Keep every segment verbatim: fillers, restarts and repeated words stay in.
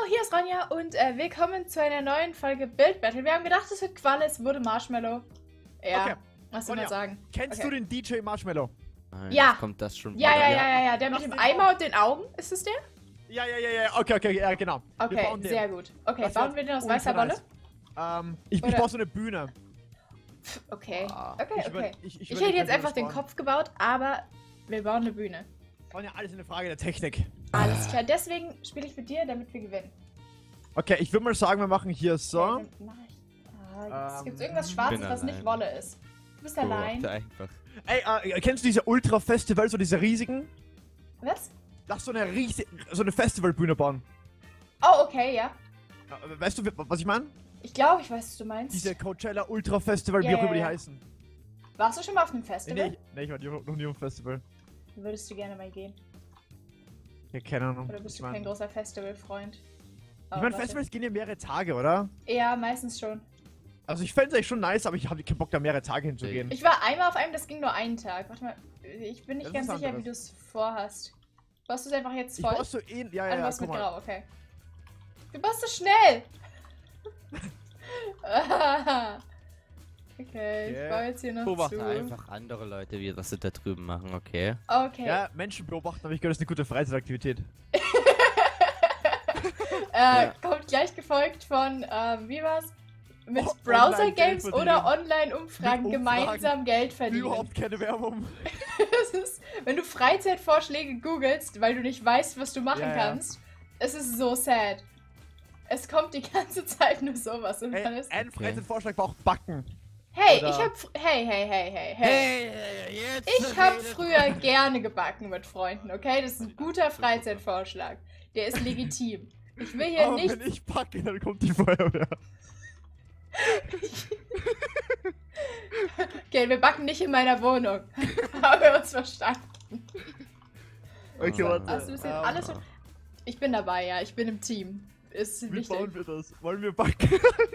hier ist Ronja und äh, willkommen zu einer neuen Folge Build Battle. Wir haben gedacht, es wird Qualle, es wurde Marshmallow. Ja, okay. was soll man sagen? Kennst okay. du den D J Marshmallow? Nein, ja. Kommt das schon ja, ja, wieder? ja, ja, ja, der mit dem Eimer und den Augen, ist es der? Ja, ja, ja, ja, okay, okay, ja, genau. Okay, sehr gut. Okay, das bauen wir den aus weißer Wolle? Nice. Ähm, ich, ich baue so eine Bühne. Okay, Ah. okay, Ich okay. über- ich- ich ich hätte überleg, jetzt wie wir einfach das den bauen. Kopf gebaut, aber wir bauen eine Bühne. Das ja alles eine Frage der Technik. Alles klar, deswegen spiele ich mit dir, damit wir gewinnen. Okay, ich würde mal sagen, wir machen hier so. Okay, dann mach ich. Ah, jetzt Ähm, gibt's irgendwas Schwarzes, bin was nicht allein. Wolle ist. Du bist allein. Beobachte einfach. Ey, äh, kennst du diese Ultra-Festival, so diese riesigen? Was? Lass so eine riesige, so eine Festivalbühne bauen. Oh, okay, ja. Äh, Weißt du, wie- was ich meine? Ich glaube, ich weiß, was du meinst. Diese Coachella Ultra Festival, Ja, wie auch ja, immer die ja. heißen. Warst du schon mal auf einem Nee, Festival? nee, nee, ich war nie- noch nie auf dem Festival. Würdest du gerne mal gehen? Ja, keine Ahnung. Oder bist Ich du kein mein, großer Festivalfreund? ich mein, Festivals gehen ja mehrere Tage, oder? Ja, meistens schon. Also ich fände es eigentlich schon nice, aber ich habe keinen Bock, da mehrere Tage hinzugehen. Ich war einmal auf einem, das ging nur einen Tag. Warte mal, ich bin nicht Das ganz ist sicher, wie du anderes. es vorhast. Baust du es einfach jetzt Ich voll? brauch so eh. Ja, Ah, ja, du ja, baust guck mit mal. Grau, okay. Du baust so schnell! Okay, ich Okay. baue jetzt hier noch Beobachte zu. einfach andere Leute, wie was sie da drüben machen, okay? Okay. Ja, Menschen beobachten, aber ich glaube, das ist eine gute Freizeitaktivität. Äh, kommt gleich gefolgt von, ähm, wie war's? Mit Oh, Browser-Games Online-Geld oder verdienen. Online-Umfragen Mit Umfragen. gemeinsam Geld verdienen. Überhaupt keine Werbung. Das ist, wenn du Freizeitvorschläge googelst, weil du nicht weißt, was du machen Ja, ja. kannst, es ist so sad. Es kommt die ganze Zeit nur sowas und dann Ey, ist. ein Freizeitvorschlag war auch Backen. Hey, oder- ich hab. fr- Hey, hey, hey, hey, hey. jetzt Ich hab früher gerne gebacken mit Freunden, okay? Das ist ein guter Freizeitvorschlag. Der ist legitim. Ich will hier Aber nicht. wenn ich backe, dann kommt die Feuerwehr. Okay, wir backen nicht in meiner Wohnung. Haben wir uns verstanden. Okay, Ah. warte. Hast du das jetzt ähm, alles? Ich bin dabei, ja. Ich bin im Team. Ist Wie wichtig. bauen wir das? Wollen wir backen?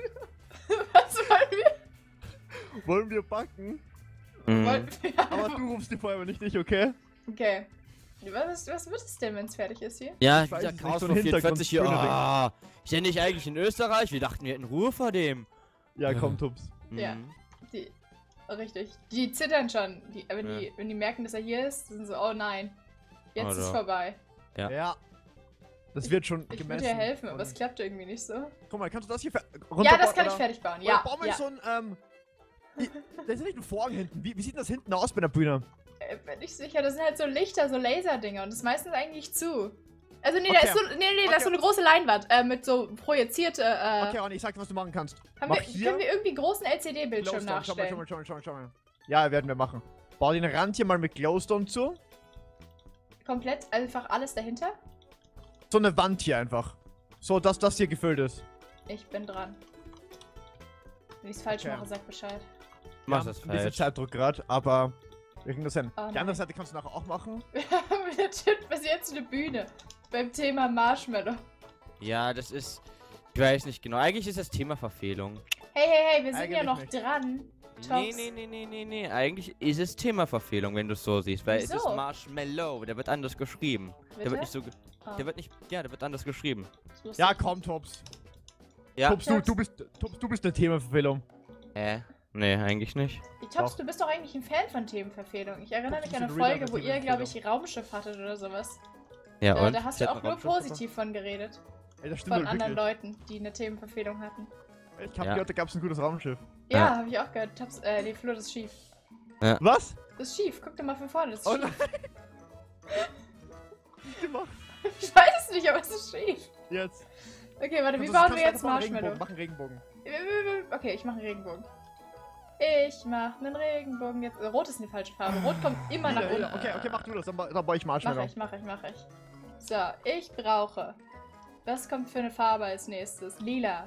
Was wollen wir? Wollen wir backen? Mhm. Wollen wir? Aber du rufst die Feuerwehr nicht, ich, okay? Okay. Was, was wird es denn, wenn es fertig ist hier? Ja, Ich weiß dieser es nicht, Chaos so von ein vierundvierzig hier. Hintergrund- Ah, ich bin nicht eigentlich in Österreich. Wir dachten, wir hätten Ruhe vor dem. Ja, komm, Tups. Ja. Mhm. Die, richtig. Die zittern schon. Die, wenn, Ja. die, wenn die merken, dass er hier ist, sind so, oh nein. Jetzt Oh, ist doch. vorbei. Ja. Ja. Das wird schon Ich gemessen. würde dir helfen, aber Und- es klappt irgendwie nicht so. Guck mal, kannst du das hier fer- Ja, runterbauen, das kann ich oder? fertig bauen. Oder Ja. bauen wir ja. so ein, ähm... i- Da ist ja nicht ein Vorhang hinten. Wie, wie sieht das hinten aus bei der Bühne? Äh, Bin ich sicher, das sind halt so Lichter, so Laserdinger und das ist meistens eigentlich zu. Also nee, da Okay. ist so, nee, nee, da ist so Okay. eine große Leinwand äh, mit so projizierte, äh, Okay, Ronny, ich sag dir, was du machen kannst. haben Mach wir, hier können wir irgendwie einen großen L C D-Bildschirm Glowstone. Schau mal, schau nachstellen? mal, schau mal, schau mal, schau mal. Ja, werden wir machen. Bau den Rand hier mal mit Glowstone zu. Komplett, einfach alles dahinter? So eine Wand hier einfach. So, dass das hier gefüllt ist. Ich bin dran. Wenn ich es falsch Okay. mache, sag Bescheid. Mach Wir das haben ein bisschen falsch. Zeitdruck gerade, aber wir kriegen das hin. Oh Die nein. andere Seite kannst du nachher auch machen. Wir haben legit bis jetzt eine Bühne beim Thema Marshmallow. Ja, das ist. Ich weiß nicht genau. Eigentlich ist das Thema Verfehlung. Hey, hey, hey, wir sind Eigentlich ja noch nicht. dran. Nee, Tops. nee, nee, nee, nee, nee. Eigentlich ist es Themaverfehlung, wenn du es so siehst. Weil es Wieso? ist Marshmallow. Der wird anders geschrieben. Der Bitte? wird nicht so. ge- Ah, Der wird nicht. Ja, der wird anders geschrieben. das wusste Ja, ich. komm, Tops. Ja. Tops, du, du bist, Tops, du bist eine Themenverfehlung. Äh. Nee, eigentlich nicht. Ich Tops, Doch. du bist doch eigentlich ein Fan von Themenverfehlung. Ich erinnere Tops, mich du an eine bist ein Folge, wo Reader ihr, der glaube ich, Raumschiff hattet oder sowas. Ja, Äh, und? da hast Ich du hatte auch nur Raumschiff positiv von geredet. Ey, das stimmt Von wohl anderen wirklich. Leiten, die eine Themenverfehlung hatten. Ich hab Ja. gehört, da gab's ein gutes Raumschiff. Ja, Ja. habe ich auch gehört. Tops, äh, die Flo, das ist schief. Was? Das ist schief. Guck dir mal von vorne, das ist Oh schief. nein. Was gemacht? Ich weiß es nicht, aber es ist schief. Jetzt. Okay, warte, wie Kannst du- bauen kannst wir du jetzt einfach einen Marshmallow? Regenbogen, Mach einen Regenbogen. Okay, ich mache einen Regenbogen. Ich mache einen Regenbogen jetzt. Rot ist eine falsche Farbe. Rot kommt immer nach Wieder, unten. wieder. Okay, okay, mach du das, dann, ba- dann baue ich Mache Marshmallow. ich, mache ich, mache ich. So, ich brauche. Was kommt für eine Farbe als nächstes? Lila.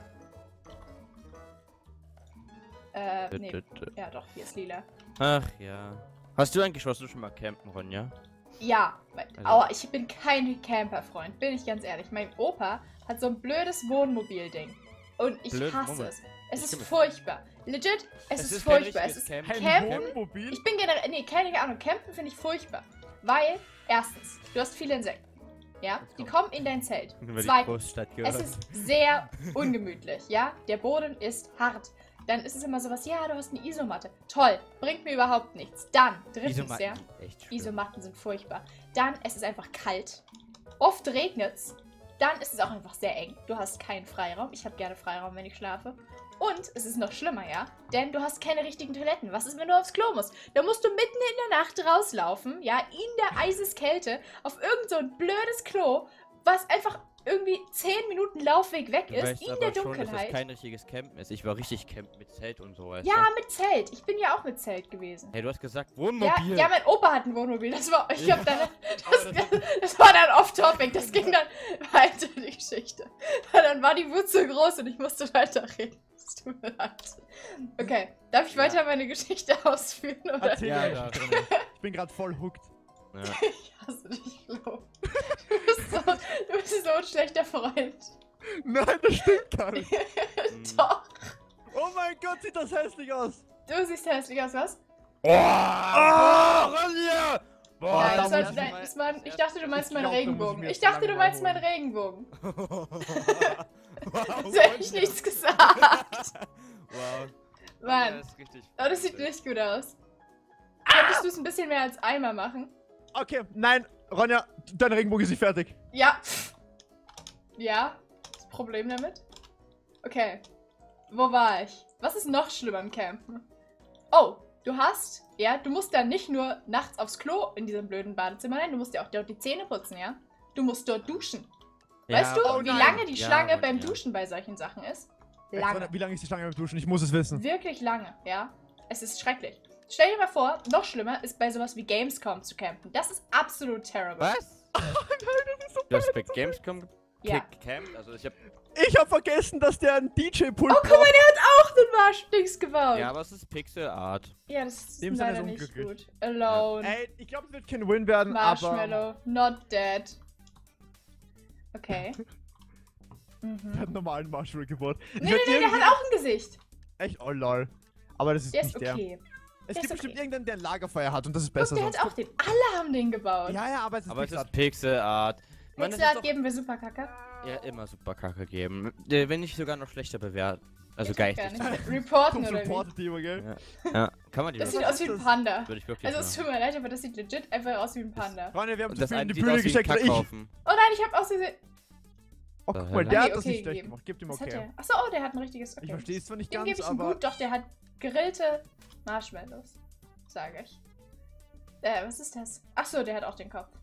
Äh, nee. Ja, doch, hier ist lila. Ach ja. Hast du eigentlich, warst du schon mal campen, Ronja? Ja, mein, Also- aua, ich bin kein Camper-Freund, bin ich ganz ehrlich. Mein Opa hat so ein blödes Wohnmobil-Ding. Und ich Blödes hasse Wohnmobil. es. Es Ich ist kann mir- furchtbar. Legit, es, Es ist, ist kein furchtbar. Es richtiges ist Campen. Ein Campen. Wohnmobil? Ich bin generell, nee, keine Ahnung, Campen finde ich furchtbar. Weil, erstens, du hast viele Insekten. ja? Jetzt Die komm. kommen in dein Zelt. Über die Zweitens, Großstadt es gehört. ist sehr ungemütlich, ja? Der Boden ist hart. Dann ist es immer sowas, ja, du hast eine Isomatte. Toll, bringt mir überhaupt nichts. Dann, drittens, Isomatten ja? sind echt schlimm. Isomatten sind furchtbar. Dann, es ist einfach kalt. Oft regnet's. Dann ist es auch einfach sehr eng. Du hast keinen Freiraum. Ich habe gerne Freiraum, wenn ich schlafe. Und es ist noch schlimmer, ja? Denn du hast keine richtigen Toiletten. Was ist, wenn du aufs Klo musst? Da musst du mitten in der Nacht rauslaufen, ja? In der Eiseskälte auf irgend so ein blödes Klo, was einfach irgendwie zehn Minuten Laufweg weg Du ist, weißt in aber der schon, dass das Dunkelheit. kein richtiges Campen ist. Ich war richtig Campen mit Zelt und so, weißt Ja, du? mit Zelt. Ich bin ja auch mit Zelt gewesen. Hey, du hast gesagt Ja, Wohnmobil. ja, mein Opa hat ein Wohnmobil. Das war, ich Ja. hab dann, Aber das, das- das war dann off-topic. Das ging dann weiter, die Geschichte. Weil dann war die Wut zu groß und ich musste weiterreden. Es tut mir leid. Okay, darf ich Ja. weiter meine Geschichte ausführen, oder? Erzähl Ja, mir ja. Geschichte drin. Ich bin gerade voll hooked. Ja. Ich hasse dich, Flo. Du bist so, du bist so ein schlechter Freund. Nein, das stimmt gar nicht. Mhm. Doch. Oh mein Gott, sieht das hässlich aus. Du siehst hässlich aus, was? Oh, oh, Ronja! Boah, Nein, da das muss war, ich nein, mal- das war, ich dachte, du meinst Ich meinen glaub, da muss ich Regenbogen. mir Ich jetzt dachte, lange du meinst mal meinen Regenbogen. Wow, Sonst hätte ich nichts gesagt. Wow. Mann. Das ist richtig. Oh, das sieht nicht gut aus. Könntest du es ein bisschen mehr als Eimer machen? Okay, nein, Ronja, dein Regenbogen ist nicht fertig. Ja. Ja. Das Problem damit? Okay. Wo war ich? Was ist noch schlimmer im Campen? Oh, du hast, ja, du musst dann nicht nur nachts aufs Klo in diesem blöden Badezimmer, nein, du musst dir auch dort die Zähne putzen, ja? Du musst dort duschen. Weißt du, oh wie nein. lange die Ja, Schlange Mann, beim ja. Duschen bei solchen Sachen ist? Jetzt, Lange. Ronja, wie lange ist die Schlange beim Duschen? Ich muss es wissen. Wirklich lange, ja? Es ist schrecklich. Stell dir mal vor, noch schlimmer ist bei sowas wie Gamescom zu campen. Das ist absolut terrible. Was? Du hast bei Gamescom Ja. gecampt? Also ich hab. Ich hab vergessen, dass der einen D J-Pult Oh, guck mal, der hat auch den Marschdings gebaut. Ja, aber es ist Pixel Art. Ja, das ist Dem Sinne leider ist nicht unglücklich. gut. Alone. Ey, ich glaube, es wird kein Win werden, aber... Marshmallow. Not dead. Okay. Der Mhm. hat einen normalen Marshmallow gebaut. Ich Nee, nee, werd nee, der irgendwie- hat auch ein Gesicht. Echt? Oh lol. Aber das ist Der nicht ist der. okay. Es der gibt ist bestimmt okay. irgendeinen, der ein Lagerfeuer hat und das ist Guck, besser der sonst. hat auch den. Alle haben den gebaut. Ja, ja, aber es ist Aber es Pixar. ist Pixel Art. Mann, das ist Pixelart doch geben wir super Kacke. ja immer super Kacke geben. Äh, Wenn nicht sogar noch schlechter bewerten. Also Ich check geistig. gar nicht. Reporten Zum oder wie? Support-Thema, gell? Ja. Ja, kann man die Das wirklich- sieht aus wie ein Panda. Würde ich wirklich Also es machen. tut mir leid, aber das sieht legit einfach aus wie ein Panda. Ronja, wir haben Und zu das viel in eine die sieht aus Bühne wie ein gesteckt. Ich... Kackhaufen. Oh nein, ich hab aus Versehen. Oh, guck Zur mal, Hölle. der Okay, hat das okay nicht schlecht gegeben. gemacht. Gib ihm Was hat okay. der? Achso, oh, der hat ein richtiges. Okay. Ich verstehe es zwar nicht Dem ganz, gebe ich ihm aber... gut, doch, der hat gegrillte Marshmallows. Sage ich. Äh, was ist das? Achso, der hat auch den Kopf.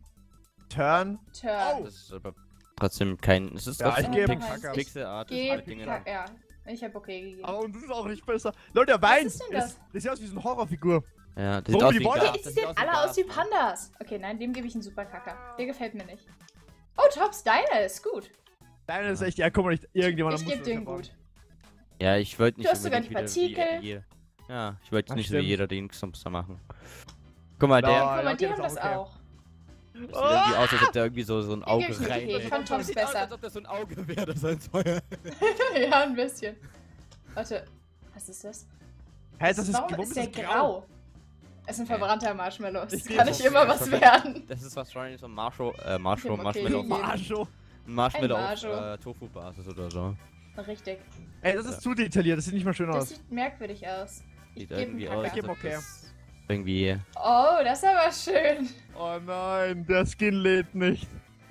Turn. Turn. Oh. Das ist aber trotzdem kein. Es ist Ja, trotzdem ich gebe ihm Pix Kacke. Pixel Art. Geb, Dinge. Kack- ja, ich habe okay gegeben. Aber und das ist auch nicht besser. Leute, der Wein. ist denn das? ist- Das sieht aus wie so eine Horrorfigur. Ja, das Warum sieht aus die wie wollen- Gas. Okay, Das die sieht sehen aus wie alle Gas, aus wie ne? Pandas. Okay, nein, dem gebe ich einen super Kacker. Der gefällt mir nicht. Oh, Tops, deiner ist gut. Deine ist echt... Ja, guck mal, nicht irgendjemand Ich muss gebe das den erfahren. gut. Ja, ich wollte nicht Du hast sogar unbedingt die wieder wie Partikel. jeder- Ja, ich wollte Ach, nicht so stimmt. wie jeder den Xumster machen. Guck mal, Ja. der Guck mal, okay, die das haben ist das auch okay. auch. das sieht irgendwie aus, als ob der irgendwie so, so ein Den Auge geb ich nicht, rein. okay, ich fand Tops Sieht aus, besser. als ob das so ein Auge wäre, das ein Feuer. Ja, ein bisschen. Warte, was ist das? Hä, das ist... Warum warum ist der das grau? Es ist ein Hä? verbrannter Marshmallow. Es Ich kann geb nicht das immer nicht. was werden. Das ist wahrscheinlich so ein Marshmallow, äh, Marshmallow, Okay, Marshmallow, okay. Marscho. ein Marshmallow Ein auf Marshmallow. äh, Tofu-Basis oder so. Richtig. Ey, das ist zu detailliert. Das sieht nicht mal schön Das aus. sieht merkwürdig aus. Ich Sieht gebe einen irgendwie aus, Ich Kacker. geb als ob okay. das irgendwie... Oh, das ist aber schön. Oh nein, der Skin lädt nicht.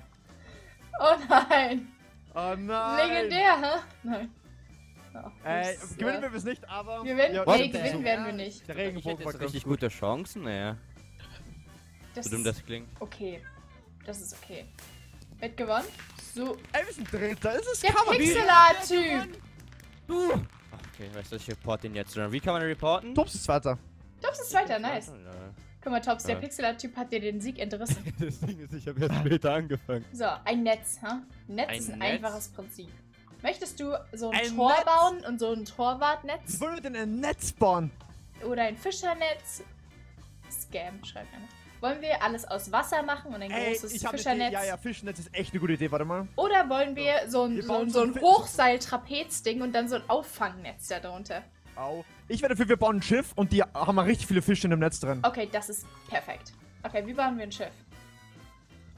Oh nein. Oh nein. Legendär, hä? Nein. Oh, Ey, das ist, gewinnen äh, wir es nicht, aber... Gewinnen? Ja, Nee, der- gewinnen werden wir nicht. Der Ich hätte Regenbogen war jetzt ganz richtig gut. gute Chancen, naja. Das So dumm ist das klingt. okay. Das ist okay. Wird gewonnen? So. Ey, wir sind Dritter. Es ist Der Cover. Pixelar-Typ. Du! Okay, weißt du, ich report den jetzt. Wie kann man den reporten? Tops ist Zweiter. Tops ist weiter, nice. Ja. Guck mal, Tops, der Ja. Pixelar-Typ hat dir den Sieg entrissen. Das Ding ist, ich habe erst später angefangen. So, ein Netz, ha? Ein Netz Ein ist ein Netz? einfaches Prinzip. Möchtest du so ein, Ein Tor Netz? bauen und so ein Wir Torwartnetz? wollen denn ein Netz bauen? Oder ein Fischernetz? Scam, schreibt einer. Wollen wir alles aus Wasser machen und ein Ey, großes ich habe Fischernetz? Ja, ja, Fischnetz ist echt eine gute Idee. Warte mal. Oder wollen wir so ein, Wir so ein, bauen so so ein ein Fi- Hochseil-Trapez-Ding und dann so ein Auffangnetz da drunter? Au. Ich werde dafür, wir bauen ein Schiff und die haben richtig viele Fische in dem Netz drin. Okay, das ist perfekt. Okay, wie bauen wir ein Schiff?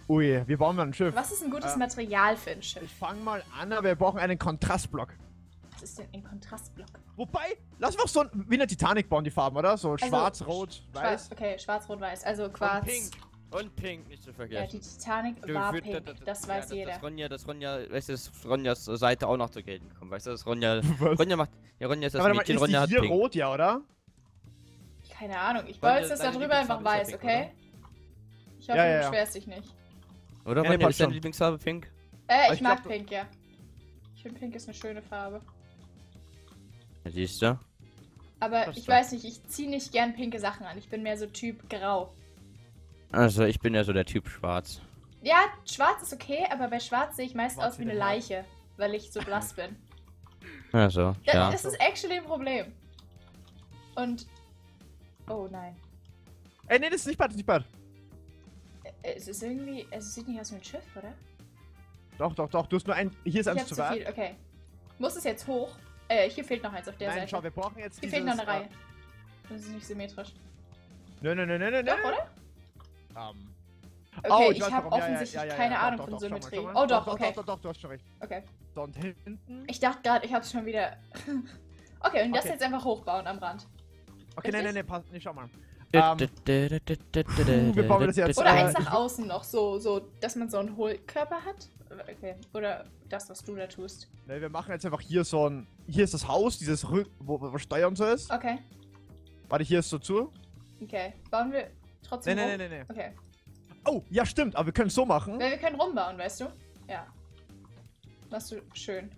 Ui, wir bauen mal ein Schiff. Was ist ein gutes Äh, Material für ein Ich Schiff? fange mal an, aber wir brauchen einen Kontrastblock. Was ist denn ein Kontrastblock? Wobei, lass uns so ein, wie eine Titanic bauen, die Farben, oder? So schwarz, rot, Schwarz, weiß. okay, schwarz, rot, weiß. Also Und Quarz. pink. Und pink, nicht zu Ja, vergessen. die Titanic Du, war für- pink. da- da- Das ja, weiß dass- jeder. Dass Ronja, dass Ronja, weißt du, dass Ronjas Seite auch noch zu gelten kommt. Weißt du, dass Ronja. Was? Ronja macht. Ja, Ronja ist das Aber warte mal, Mädchen, ist Ronja die hat hier pink. rot, ja, oder? Keine Ahnung. Ich Ronja, baue jetzt das da deine drüber einfach Lieblingsfarbe ist weiß, ja okay? Ich hoffe, Ja, ja, du ja. beschwerst dich nicht. Oder Ja, nee, Ronja, passt ist deine schon. Lieblingsfarbe pink? Äh, Aber ich, ich mag glaub, pink, ja. Ich finde pink ist eine schöne Farbe. Ja, siehst du? Aber Passt ich doch. weiß nicht, ich ziehe nicht gern pinke Sachen an. Ich bin mehr so Typ grau. Also, ich bin ja so der Typ schwarz. Ja, schwarz ist okay, aber bei schwarz sehe ich meist Schwarz aus wie wie eine der Mann. Leiche, weil ich so blass bin. Also, Ja, ja. Das ist actually ein Problem. Und... Oh nein. Ey, nee, das ist nicht bad, das ist nicht bad. Äh, Es ist irgendwie... Es sieht nicht aus wie ein Schiff, oder? Doch, doch, doch, du hast nur ein. Hier ist Ich eins hab zu zu weit. viel, okay. Muss es jetzt hoch? Äh, hier fehlt noch eins auf der Nein, Seite. schau, wir brauchen jetzt Hier dieses, fehlt noch eine äh, Reihe. Das ist nicht symmetrisch. Nö, nö, nö, nö, nö, nö. Doch, oder? Ähm. Okay, Oh, ich weiß habe warum. Ja, ja, offensichtlich ja, ja, keine ja, Ahnung doch, von doch, doch, schau mal, Symmetrie. schau mal. Oh doch, doch, okay. Doch, doch, doch, du hast schon recht. Okay. So, und hinten. Ich dachte gerade, ich habe es schon wieder... Okay, und das Okay. jetzt einfach hochbauen am Rand. Okay, nein, nein, richtig? nein, pass, nee, schau mal. Ähm, wir bauen das jetzt, Oder Äh, eins ich nach außen noch, so, so, dass man so einen Hohlkörper hat. Okay, oder das, was du da tust. Ne, wir machen jetzt einfach hier so ein. Hier ist das Haus, dieses Rück, wo, wo Steuer und so ist. Okay, Warte, hier ist so zu. okay. Bauen wir Nee, trotzdem nee, rum? nee, nee, nee. Okay. Oh, ja, stimmt, aber wir können es so machen. Weil wir können rumbauen, weißt du? Ja. Machst du schön.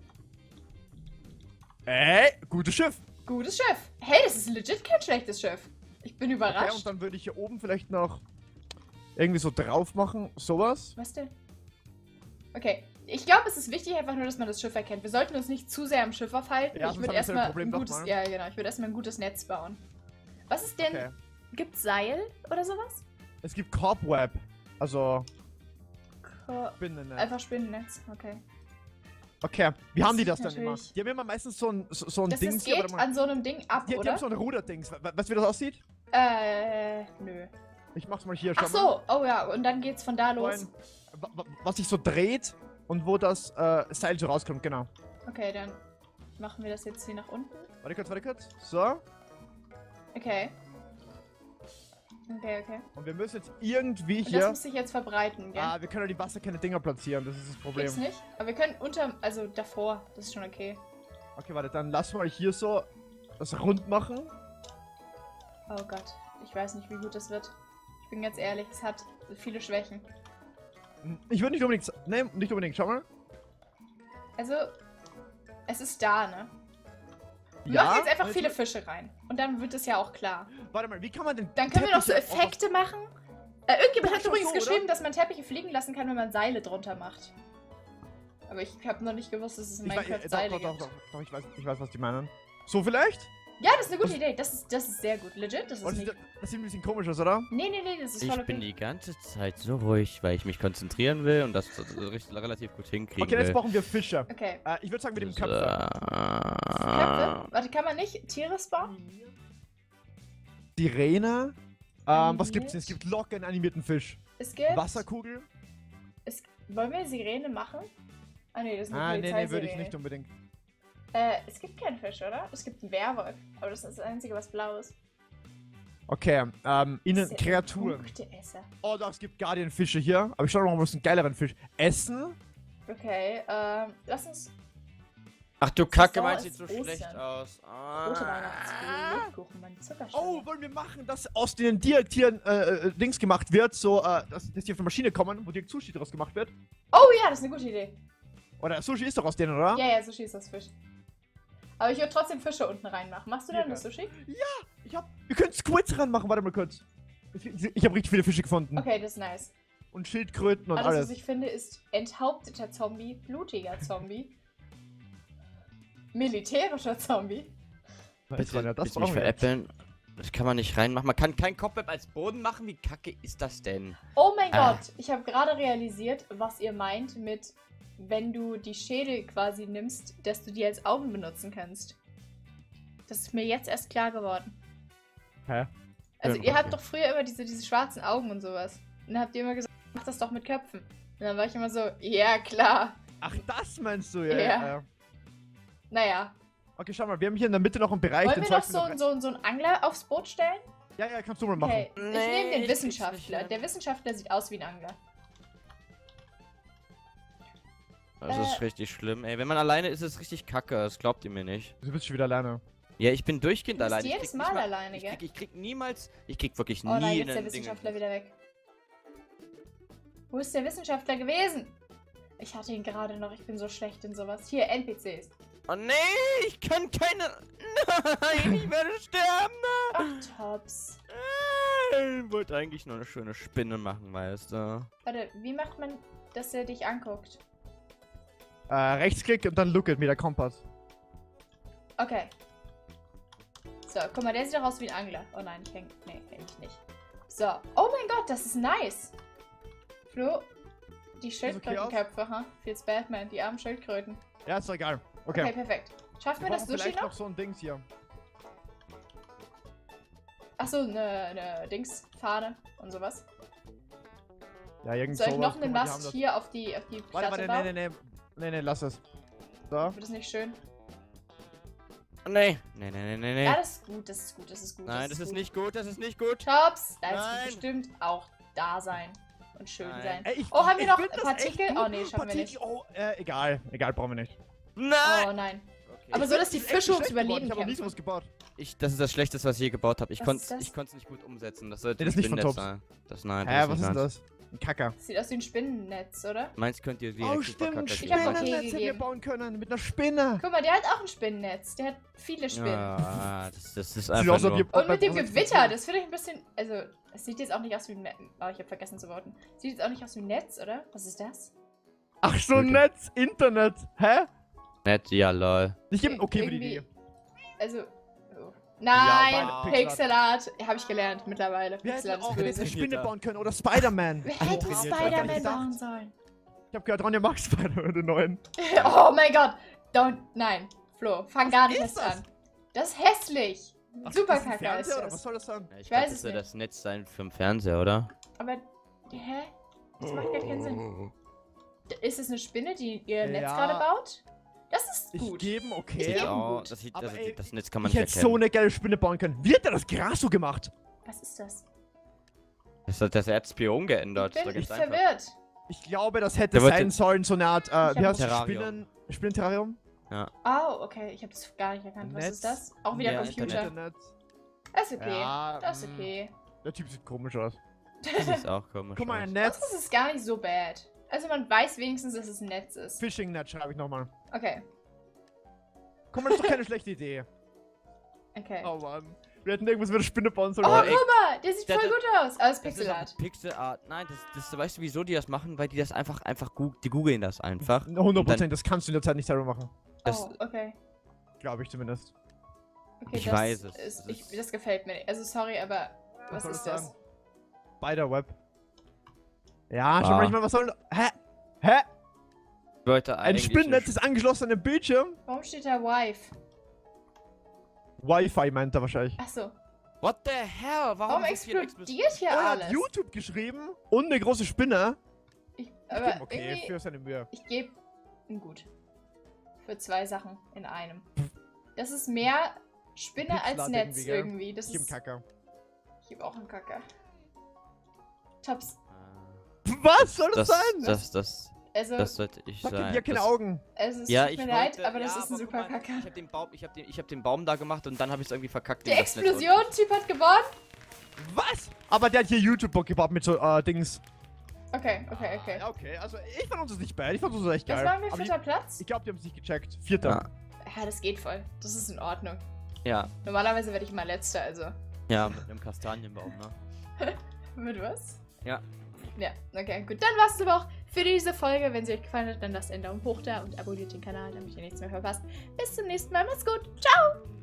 Ey, gutes Schiff. Gutes Schiff. Hey, das ist legit kein schlechtes Schiff. Ich bin Okay, überrascht. und dann würde ich hier oben vielleicht noch irgendwie so drauf machen. Sowas. Was denn? Okay. Ich glaube, es ist wichtig einfach nur, dass man das Schiff erkennt. Wir sollten uns nicht zu sehr am Schiff aufhalten. Ja, ich sonst würde haben wir erstmal ein ein Problem doch gutes, mal. ja genau, ich würde erstmal ein gutes Netz bauen. Was ist denn? Okay. Gibt's Seil oder sowas? Es gibt Cobweb. Also, Ko- Spinnennetz. Einfach Spinnennetz, okay. Okay, wie Das haben die sieht das dann immer? natürlich- Die haben immer meistens so ein, so, so ein Das Ding. ist, geht an so einem Ding ab, die, die oder? haben so ein Ruderdings. We- Weißt du, wie das aussieht? Äh, nö. Ich mach's mal hier, schau Ach mal. so, oh ja, und dann geht's von da So los. ein, wa- wa- was sich so dreht und wo das äh, Seil so rauskommt, genau. Okay, dann machen wir das jetzt hier nach unten. Warte kurz, warte kurz. So. Okay. Okay, okay. Und wir müssen jetzt irgendwie Und das hier. muss sich jetzt verbreiten, gell? Ah, wir können ja die wasserkenne Dinger platzieren, das ist das Problem. Geht's nicht? Aber wir können unter, also davor, das ist schon okay. Okay, warte, dann lass mal hier so das rund machen. Oh Gott, ich weiß nicht, wie gut das wird. Ich bin ganz ehrlich, es hat viele Schwächen. Ich würde nicht unbedingt. Ne, nicht unbedingt, schau mal. Also, es ist da, ne? Wir Ja. machen jetzt einfach und viele Fische rein. Und dann wird es ja auch klar. Warte mal, wie kann man denn. Dann können wir noch so Teppiche auch Effekte machen. Äh, irgendjemand Ja, hat schon übrigens so, oder? geschrieben, dass man Teppiche fliegen lassen kann, wenn man Seile drunter macht. Aber ich habe noch nicht gewusst, dass es in Ich weiß, Minecraft äh, Seile doch, doch, gibt. doch, doch, doch, ich weiß, ich weiß, was die meinen. So vielleicht? Ja, das ist eine gute Idee. Das ist, das ist sehr gut. Legit, das ist Und nicht... das, das sieht ein bisschen komisch aus, oder? Nee, nee, nee, das ist Ich voll bin okay. die ganze Zeit so ruhig, weil ich mich konzentrieren will und das so richtig, relativ gut hinkriegen Okay, jetzt will. brauchen wir Fische. Okay. Äh, ich würde sagen, mit dem So. Köpfe. Köpfe? Warte, kann man nicht Tiere spawnen? Sirene. Ähm, was gibt's denn? Es Animiert? gibt locker einen animierten Fisch. Es gibt... Wasserkugel. Es, wollen wir Sirene machen? Ah, nee, das ist eine Ah, nee, nee, würde ich Polizeisirene. nicht unbedingt. Äh, es gibt keinen Fisch, oder? Es gibt einen Werwolf. Aber das ist das Einzige, was blau ist. Okay, ähm, innen Das ist ja Kreaturen. Punkteesser. Oh, doch, es gibt Guardian-Fische hier. Aber ich schau noch mal, was einen geileren Fisch. Essen? Okay, ähm, lass uns Ach du Kacke, Saison meins sieht ist so Ostern. schlecht aus. rote Ah. Weihnachtskuchen, Lebkuchen, Mann, Zuckerstange. Oh, wollen wir machen, dass aus den direkt hier äh, äh, Dings gemacht wird, so, äh, dass, dass die auf der Maschine kommen, wo direkt Sushi draus gemacht wird? Oh ja, das ist eine gute Idee. Oder Sushi ist doch aus denen, oder? Ja, ja, Sushi ist das Fisch. Aber ich würde trotzdem Fische unten reinmachen. Machst du denn Ja. das Sushi? Ich hab, wir können Squids ranmachen, warte mal kurz. Ich, ich habe richtig viele Fische gefunden. Okay, das ist nice. Und Schildkröten und Alles, alles. was ich finde, ist enthaupteter Zombie, blutiger Zombie, militärischer Zombie. Nice, Bitte, Ronja, das bitte mich brauchen wir. veräppeln. Das kann man nicht reinmachen. Man kann kein Cobweb als Boden machen. Wie kacke ist das denn? Oh mein Ah. Gott, ich habe gerade realisiert, was ihr meint mit, wenn du die Schädel quasi nimmst, dass du die als Augen benutzen kannst. Das ist mir jetzt erst klar geworden. Hä? Also Ja, ihr okay. habt doch früher immer diese, diese schwarzen Augen und sowas. Und dann habt ihr immer gesagt, mach das doch mit Köpfen. Und dann war ich immer so, ja klar. Ach, das meinst du, ja. Ja. ja, ja. Naja. Okay, schau mal, wir haben hier in der Mitte noch einen Bereich. Wollen den wir noch zeigst du so, mir so, so einen Angler aufs Boot stellen? Ja, ja, kannst du mal machen. Okay, ich Nee, nehme den ich krieg's nicht Wissenschaftler. hin. Der Wissenschaftler sieht aus wie ein Angler. Das ist Äh. richtig schlimm, ey. Wenn man alleine ist, ist es richtig kacke. Das glaubt ihr mir nicht. Du bist schon wieder alleine. Ja, ich bin durchgehend Du bist alleine. Ich jedes krieg nicht Mal mal- alleine, ich gell? krieg, ich krieg niemals... Ich krieg wirklich Oh nein, nie jetzt ist der einen Wissenschaftler Ding. wieder weg. Wo ist der Wissenschaftler gewesen? Ich hatte ihn gerade noch. Ich bin so schlecht in sowas. Hier, N P Cs. Oh nee, ich kann keine... Nein, ich werde sterben. Ach, Tops. Ich wollte eigentlich nur eine schöne Spinne machen, weißt du. Warte, wie macht man, dass er dich anguckt? Äh, Rechtsklick und dann look at me, der Kompass. Okay. So, guck mal, der sieht doch aus wie ein Angler. Oh nein, ich häng... Nee, häng ich nicht. So. Oh mein Gott, das ist nice. Flo, die Schildkrötenköpfe, ha? Feels Batman, die armen Schildkröten. Ja, ist doch egal. Okay. Okay, perfekt. Schaffen wir wir das brauchen Sushi vielleicht noch? noch so ein Dings hier. Achso, eine ne Dingsfahne und sowas. Ja, irgend Soll ich sowas. noch einen Guck mal, die haben Mast das- hier auf die, auf die Warte, Platte warte, bauen? nee, nee, nee. Nee, nee, lass es. So. Wird das nicht schön? Oh nee. Nee, nee, nee, nee, nee. Ja, das ist gut, das ist gut, das ist gut. Nein, das ist gut. nicht gut, das ist nicht gut. Tops, da Nein. ist bestimmt auch da sein und schön Nein. sein. Ey, ich, Oh, haben wir ich noch find das Partikel? echt gut. Oh, nee, schaffen wir nicht. Partikel, Oh, äh, egal. Egal, brauchen wir nicht. Nein! Oh nein. Okay. Aber so, dass die Das ist echt Fische ums schlecht geworden. Überleben Ich habe noch nie kämpfen. sowas gebaut. Ich, das ist das Schlechteste, was ich je gebaut habe. Ich Was konnte ist das? ich konnte es nicht gut umsetzen. Das sollte Nee, das ist nicht von Spinnennetz Tops. sein. Das nein. Hä, das was ist denn meins. das? Ein Kacker. Sieht aus wie ein Spinnennetz, oder? Meins könnt ihr direkt Oh, super stimmt. kacke Ich hab spielen. okay Spinnennetz hätten wir gegeben. bauen können. Mit einer Spinne. Guck mal, der hat auch ein Spinnennetz. Der hat viele Spinnen. Ja, das, das ist Sieht einfach aus, als ob nur... ihr- Und mit dem bei- Gewitter, das finde ich ein bisschen... Also, es sieht jetzt auch nicht aus wie ein Netz. Oh, ich habe vergessen zu worten. Sieht jetzt auch nicht aus wie ein Netz, oder? Was ist das? Ach so, Wirklich? Netz, Internet. Hä? Nett, ja, lol. Ich gebe okay für die Irgendwie- Idee. Also... Oh. Nein, beide Pixelart. Habe ich gelernt mittlerweile. Wir hätten Pixelart ist auch eine böse. Spinne bauen können oder Spider-Man. Wir Oh, hätten trainiert, ich hab gar Spider-Man nicht gedacht. bauen sollen. Ich hab gehört, Ronja mag Spider-Man, den neuen. Oh mein Gott. Don't... Nein. Flo, fang gar nicht ist erst das? an. Das ist hässlich. Ach, Super das ist ein kacke ist Fernseher, oder was das. soll das sein? Ja, ich Ich glaub, weiß das es soll nicht. das Netz sein für den Fernseher, oder? Aber... Hä? Das macht gar keinen Sinn. Ist es eine Spinne, die ihr Netz Ja. gerade baut? Das ist Ich gut. gebe Ich okay. geb- Ja, gut. das, sieht, Aber also, ey, das Netz kann man Ich nicht hätte so erkennen. eine geile Spinne bauen können. Wie hat der das Gras so gemacht? Was ist das? Das hat das Erzpio umgeändert. Ich Das bin ist doch ganz einfach. verwirrt. Ich glaube, das hätte Der wollte- sein sollen, so eine Art, äh, hab wie heißt ein das? Terrarium. Spinnen... Spinnenterrarium? Oh, okay. Ich habe das gar nicht erkannt. Was Netz. ist das? Auch wieder Ja, Computer. Internet. Internet. Das ist okay. Ja, Das ist mm, okay. Der Typ sieht komisch aus. Das ist auch komisch. Guck mal, ein aus. Netz. Das ist gar nicht so bad. Also man weiß wenigstens, dass es ein Netz ist. Fishing-Net schreibe ich nochmal. Okay. Guck mal, das ist doch keine schlechte Idee. Okay. Oh Mann. Wir hätten irgendwas mit der Spinne bauen sollen. Oh, aber ey, guck mal, der sieht das- voll gut aus. Alles Das ist Pixelart. auch Pixelart. Nein, das, das, weißt du, wieso die das machen? Weil die das einfach, einfach, gu die googeln das einfach. hundert Prozent, das kannst du in der Zeit nicht selber machen. Das, Oh, okay. Glaube ich zumindest. Okay, Ich das weiß es. Ist, Das ich, ist- das gefällt mir nicht. Also sorry, aber was soll ist das das? sein? Spiderweb. Ja, Ah. schon manchmal, was soll... Hä? Hä? Leute, Ein eigentlich Spinnennetz nicht- ist angeschlossen an den Bildschirm? Warum steht da Wife? Wi-Fi meint er wahrscheinlich. Achso. What the hell? Warum, Warum so viel explodiert hier Oh, er hat alles? YouTube geschrieben und eine große Spinne. Ich, Ich aber geb okay, irgendwie, für seine Mühe. ich gebe ein Gut. Für zwei Sachen in einem. Das ist mehr Spinne als Pixelart Netz irgendwie, gell? irgendwie. Das Ich geb ist, Kacker. ich gebe auch einen Kacker. Tops. Was soll das, Das, sein? das, das, Also, das sollte ich Sag sein. dir keine das, Augen. es ist, Ja, tut ich mir leid, wollte- aber das ja, ist ein aber guck super mal, Kacker. Ich habe den Baum, ich habe den, ich habe den Baum da gemacht und dann habe ich es irgendwie verkackt. Die in das Netz Explosion-Typ hat gewonnen? Was? Aber der hat hier YouTube gebaut mit so, äh, Dings. Okay, okay, okay. Ja, okay, also ich fand uns nicht bad. Ich fand uns echt geil. Was waren wir, Aber vierter die, Platz? ich glaube, die haben es nicht gecheckt. Vierter. Ja. Ja, das geht voll. Das ist in Ordnung. unten. Ja, Normalerweise werde ich immer Letzter, also. ja, mit einem Kastanienbaum, ne? Mit was? Ja. Ja, okay, gut. Dann war's aber auch für diese Folge. Wenn sie euch gefallen hat, dann lasst einen Daumen hoch da und abonniert den Kanal, damit ihr nichts mehr verpasst. Bis zum nächsten Mal. Macht's gut. Ciao!